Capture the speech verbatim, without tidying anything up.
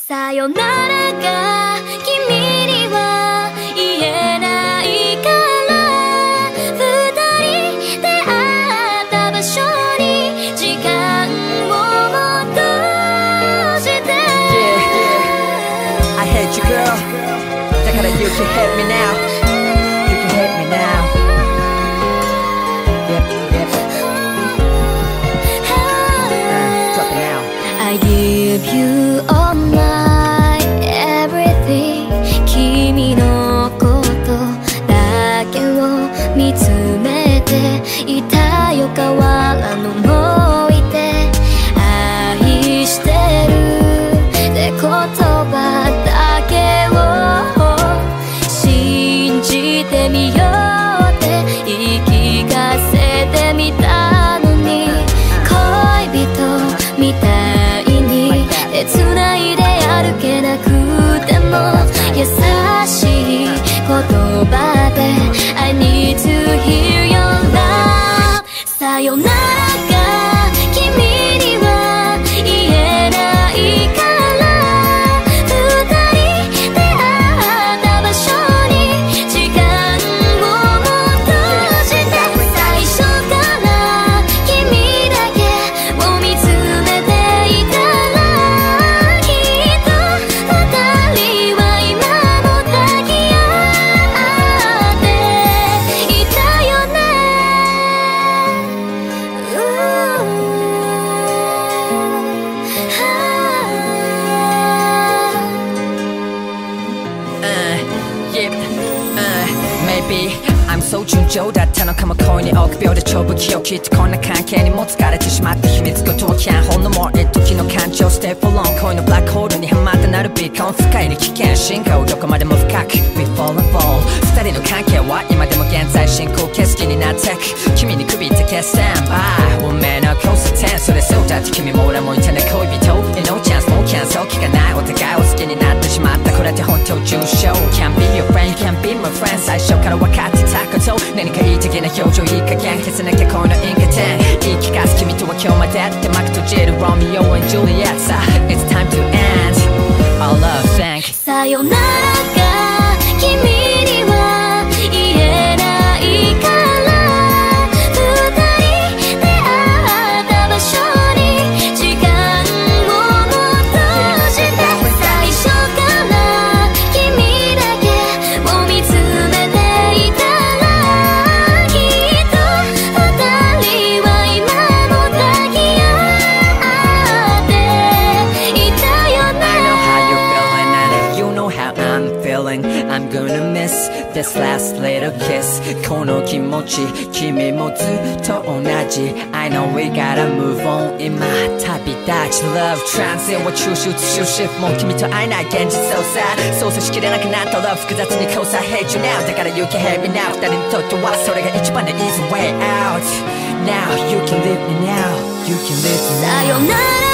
さよならが君には言えないから二人出会った場所に時間を戻して Yeah, yeah I hate you girl だから you can hate me now You can hate me now Yep, yep uh, Drop it now I give you all my everything 君のことだけを見つめていたよ変わらぬ思い出愛してるって言葉だけを信じてみようって言い聞かせてみたのに恋人みたいに手繋いで歩けなくても優しい言葉で I need to hear your love さよならが君には言えないから二人出会った場所に時間を戻して最初から君だけを見つめていたらきっと二人は今も抱き合っていたよね、 Yep, uh, maybe I'm so 順調だったのかも恋に臆病で長武器をきっとこんな関係にも疲れてしまった秘密ごとは Can't hold no more 一時の感情 Stay for long 恋のブラックホールにはまったなるビーコン深いに危険進化をどこまでも深く We fall and fall 二人の関係は今でも現在進行景色になってく君に首って決戦 Bye 運命の交差点それそうだって君も俺もいたね恋人 No chance no cancel 気がないお互いを好きになってしまったこれって本当重症 Can't be your friend you can't be my friend 最初から分かってたこと何かいい的な表情いい加減消せなきゃ恋の因果点言い聞かす君とは今日までって幕閉じる Romeo and Juliet さ It's time to end Our love thank さよならが君には言えないから二人出会った場所に時間を戻して最初から君だけを見つめていたらきっと二人は今も抱き合っていたよね I know how you're feeling and you know how I'm feeling I'm gonna miss this last little kiss この気持ち君もずっと同じ I know we gotta move on 今旅立ち Love transit を抽出終止符もう君と会えない現実そうさ操作しきれなくなった Love 複雑に交差 Hate you now だから You can hate me now 二人にとってはそれが一番の easy way out Now you can leave me now You can leave me now さよなら